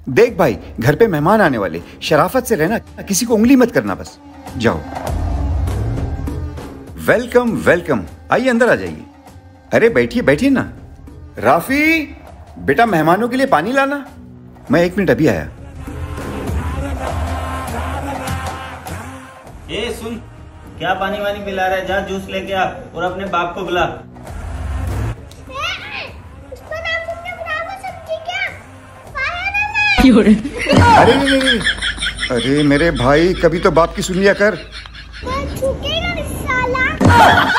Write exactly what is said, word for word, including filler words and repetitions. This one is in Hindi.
देख भाई, घर पे मेहमान आने वाले, शराफत से रहना, किसी को उंगली मत करना, बस जाओ। वेलकम वेलकम, आइए अंदर आ जाइए। अरे बैठिए बैठिए ना। राफी बेटा, मेहमानों के लिए पानी लाना। मैं एक मिनट अभी आया। ए सुन, क्या पानी वानी पिला रहा है? जा जूस लेके आ और अपने बाप को बुला। अरे अरे अरे मेरे भाई, कभी तो बाप की सुन लिया कर। मैं छूकेगा साला।